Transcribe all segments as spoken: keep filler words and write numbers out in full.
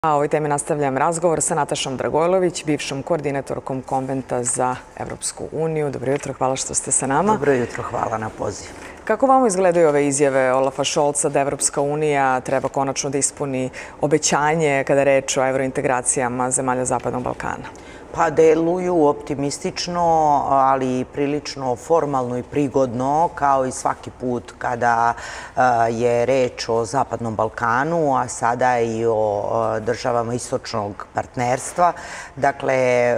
A ovoj temi nastavljam razgovor sa Natašom Dragojlović, bivšom koordinatorkom Konventa za Evropsku uniju. Dobro jutro, hvala što ste sa nama. Dobro jutro, hvala na pozivu. Kako vama izgledaju ove izjave Olafa Šolca da Evropska unija treba konačno da ispuni obećanje kada je reč o evrointegracijama zemalja Zapadnog Balkana? Pa deluju optimistično, ali i prilično formalno i prigodno, kao i svaki put kada je reč o Zapadnom Balkanu, a sada i o državama istočnog partnerstva. Dakle,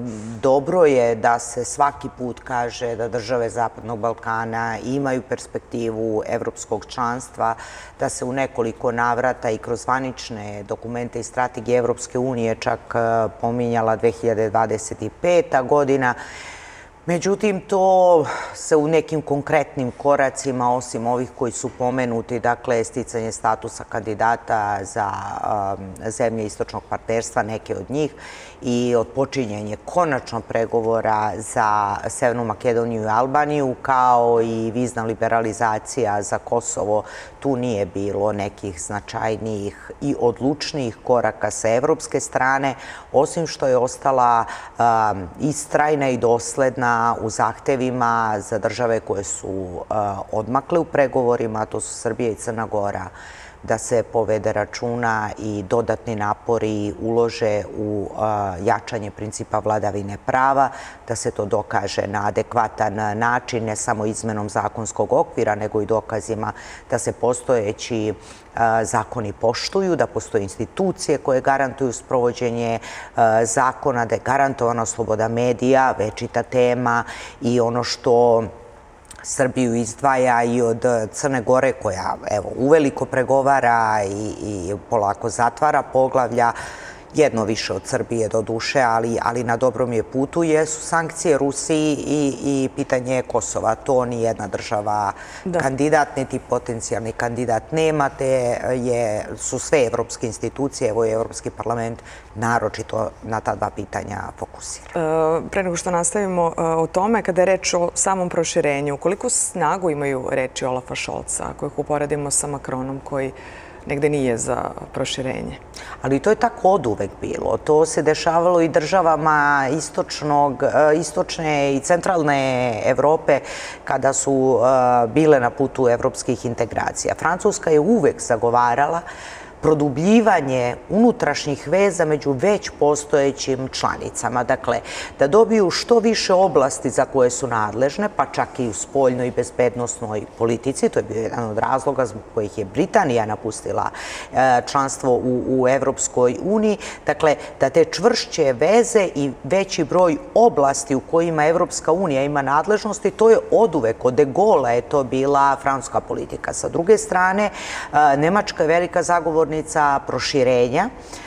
dobro je da se svaki put kaže da države Zapadnog Balkana imaju perspektivu evropskog članstva, da se u nekoliko navrata i kroz zvanične dokumente i strategije Evropske unije čak pominjala dve hiljade dvadeset peta godina. Međutim, to se u nekim konkretnim koracima, osim ovih koji su pomenuti, dakle, sticanje statusa kandidata za zemlje istočnog partnerstva, neke od njih, i odpočinjenje konačno pregovora za Severnu Makedoniju i Albaniju, kao i vizna liberalizacija za Kosovo, tu nije bilo nekih značajnijih i odlučnijih koraka sa evropske strane, osim što je ostala istrajna i dosledna u zahtevima za države koje su odmakle u pregovorima, to su Srbija i Crna Gora, da se povede računa i dodatni napori ulože u jačanje principa vladavine prava, da se to dokaže na adekvatan način, ne samo izmenom zakonskog okvira, nego i dokazima da se postojeći zakoni poštuju, da postoje institucije koje garantuju sprovođenje zakona, da je garantovana sloboda medija, večita tema, i ono što Srbiju izdvaja i od Crne Gore, koja evo uveliko pregovara i, i polako zatvara poglavlja, jedno više od Srbije do duše, ali, ali na dobrom je putu, jesu sankcije Rusiji i, i pitanje Kosova. To ni jedna država da. kandidat, niti potencijalni kandidat nema, te je, su sve evropske institucije, evo i Evropski parlament, naročito na ta dva pitanja fokusirani. E, pre nego što nastavimo e, o tome, kada je reč o samom proširenju, koliko snagu imaju reči Olafa Šolca, ako ih uporedimo sa Makronom, koji negde nije za proširenje? Ali to je tako oduvek bilo. To se dešavalo i državama istočnog, istočne i centralne Evrope kada su bile na putu evropskih integracija. Francuska je uvek zagovarala produbljivanje unutrašnjih veza među već postojećim članicama. Dakle, da dobiju što više oblasti za koje su nadležne, pa čak i u spoljnoj i bezbednosnoj politici. To je bio jedan od razloga zbog kojih je Britanija napustila članstvo u, u Evropskoj uniji. Dakle, da te čvršće veze i veći broj oblasti u kojima Evropska unija ima nadležnosti, to je oduvek, od De Gaulea je to bila francuska politika. Sa druge strane, Nemačka je velika zagovornica proširenja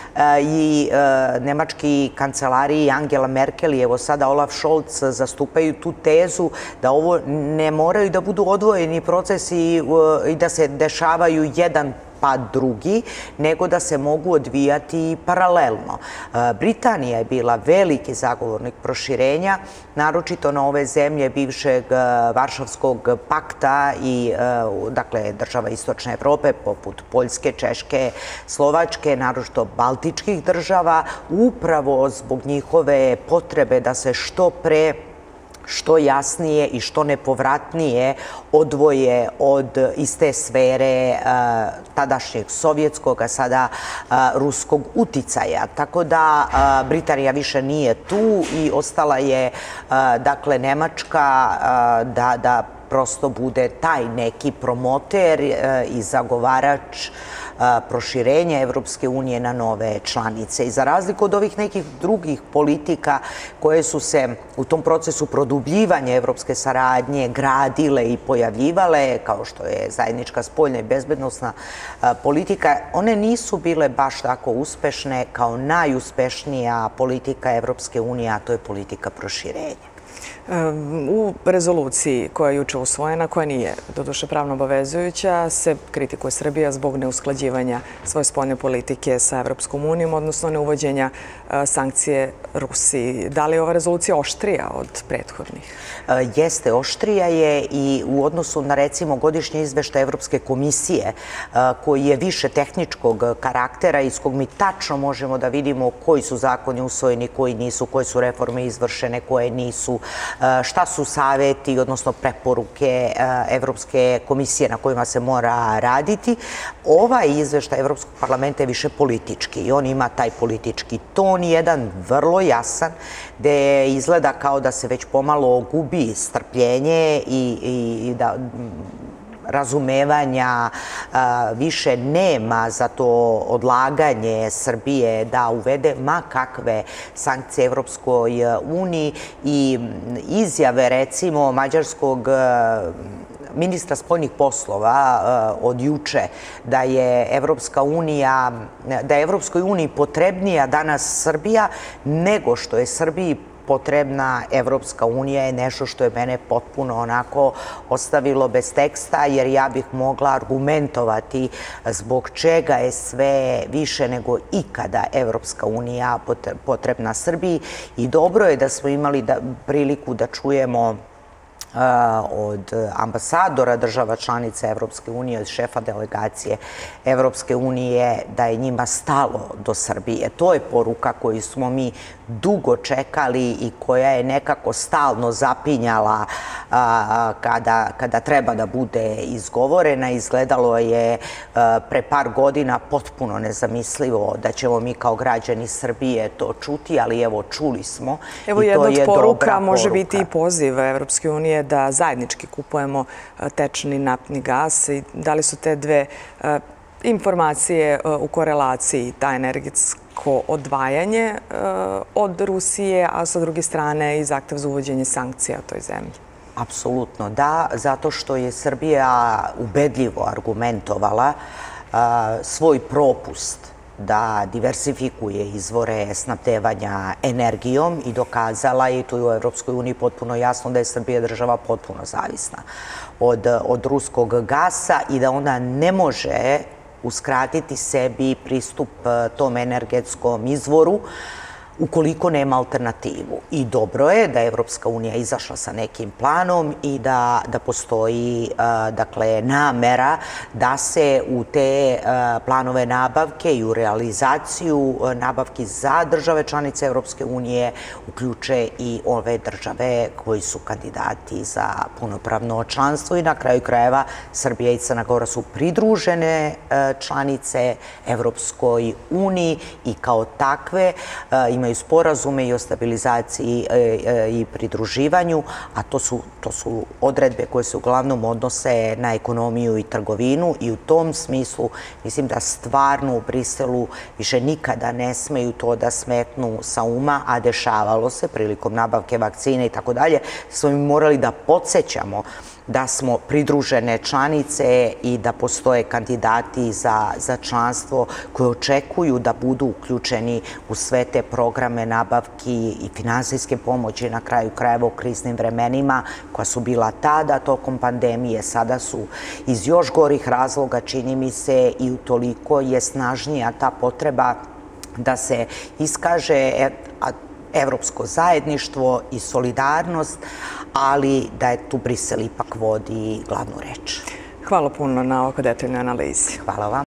i nemački kancelariji Angela Merkel i evo sada Olaf Scholz zastupaju tu tezu da ovo ne moraju da budu odvojeni procesi i da se dešavaju jedan pa drugi, nego da se mogu odvijati paralelno. Britanija je bila veliki zagovornik proširenja, naročito na ove zemlje bivšeg Varšavskog pakta i dakle država istočne Evrope poput Poljske, Češke, Slovačke, naročito baltičkih država, upravo zbog njihove potrebe da se što pre, što jasnije i što nepovratnije odvoje od iz te sfere tadašnjeg sovjetskog, a sada ruskog uticaja. Tako da Britanija više nije tu i ostala je, dakle, Nemačka da, da prosto bude taj neki promoter i zagovarač proširenja Evropske unije na nove članice. I za razliku od ovih nekih drugih politika koje su se u tom procesu produbljivanja evropske saradnje gradile i pojavljivale, kao što je zajednička spoljna i bezbednosna politika, one nisu bile baš tako uspešne kao najuspešnija politika Evropske unije, a to je politika proširenja. U rezoluciji koja je juče usvojena, koja nije doduše pravno obavezujuća, se kritikuje Srbija zbog neusklađivanja svoje spoljne politike sa Evropskom unijom, odnosno neuvođenja sankcije Rusiji. Da li je ova rezolucija oštrija od prethodnih? Jeste, oštrija je i u odnosu na, recimo, godišnji izveštaj Evropske komisije, koji je više tehničkog karaktera, iz kog mi tačno možemo da vidimo koji su zakoni usvojeni, koji nisu, koje su reforme izvršene, koje nisu, šta su saveti, odnosno preporuke Evropske komisije na kojima se mora raditi. Ovaj izveštaj Evropskog parlamenta je više politički i on ima taj politički ton, jedan vrlo jasan, gde izgleda kao da se već pomalo gubi strpljenje i da razumevanja više nema za to odlaganje Srbije da uvede ma kakve sankcije Evropskoj uniji i izjave, recimo, mađarskog ministra spoljnih poslova od juče da je Evropska unija, da je Evropskoj uniji potrebnija danas Srbija nego što je Srbiji potrebna Evropska unija je nešto što je mene potpuno onako ostavilo bez teksta, jer ja bih mogla argumentovati zbog čega je sve više nego ikada Evropska unija potrebna Srbiji. I dobro je da smo imali priliku da čujemo od ambasadora država članica Evropske unije, od šefa delegacije Evropske unije, da je njima stalo do Srbije. To je poruka koju smo mi dugo čekali i koja je nekako stalno zapinjala kada treba da bude izgovorena. Izgledalo je pre par godina potpuno nezamislivo da ćemo mi kao građani Srbije to čuti, ali evo, čuli smo. Evo, jedna od poruka može biti i poziv Evropske unije da zajednički kupujemo tečni naftni gas. Da li su te dve informacije u korelaciji, ta energetsko odvajanje od Rusije, a sa druge strane i zahtev za uvođenje sankcija toj zemlji? Apsolutno da, zato što je Srbija ubedljivo argumentovala svoj propust da diversifikuje izvore snabdevanja energijom i dokazala je, i tu je u Evropskoj uniji potpuno jasno, da je Srbija država potpuno zavisna od ruskog gasa i da ona ne može uskratiti sebi pristup tom energetskom izvoru ukoliko nema alternativu. I dobro je da je Evropska unija izašla sa nekim planom i da postoji namera da se u te planove nabavke i u realizaciju nabavki za države članice Evropske unije uključe i ove države koji su kandidati za punopravno članstvo i na kraju krajeva Srbija i Crna Gora su pridružene članice Evropskoj uniji i kao takve imaju imaju sporazume i o stabilizaciji i pridruživanju, a to su odredbe koje se uglavnom odnose na ekonomiju i trgovinu i u tom smislu mislim da stvarno u Briselu više nikada ne smeju to da smetnu sa uma, a dešavalo se prilikom nabavke vakcine i tako dalje, smo im morali da podsjećamo da smo pridružene članice i da postoje kandidati za članstvo koje očekuju da budu uključeni u sve te programe nabavki i finansijske pomoći na kraju krajeva u kriznim vremenima koja su bila tada tokom pandemije, sada su iz još gorih razloga, čini mi se, i utoliko je snažnija ta potreba da se iskaže evropsko zajedništvo i solidarnost, ali da je tu Brisel ipak vodi glavnu reč. Hvala puno na ovako detaljnoj analizi. Hvala vam.